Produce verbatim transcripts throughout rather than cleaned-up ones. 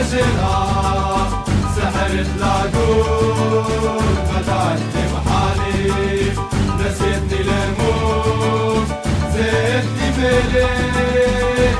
نشرها سحرت لاقول فتحت بحالي نسيتني لموت زدتني بليل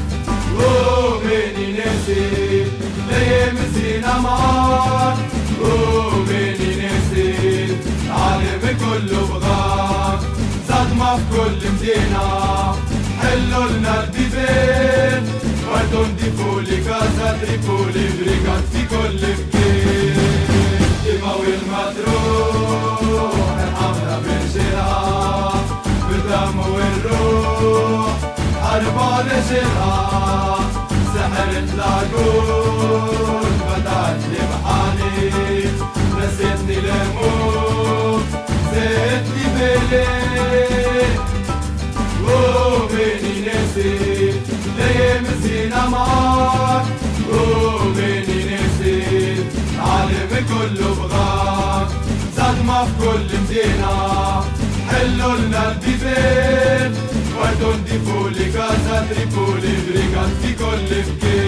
ومني نسيت ليم زينة مار ومني نسيت عالم كله بغار صدمة في كل مدينة حلوا لنا الديبين وانتم ديفولي كاسا تريبولي بريكات في كل مكان دماوي المطروح الحمرا بنشرها بالدم والروح حرب نشرها سحرت لاقول فتحت لي بحالي نسيتني لموت زدتني بليل ومني نسيت ليم زينة مار ومني نسيت عالم كله بغار صدمة في كل مدينة حلوا لنا البيبين وانتم ديفولي كاسا تريبولي بريكات في كل مكان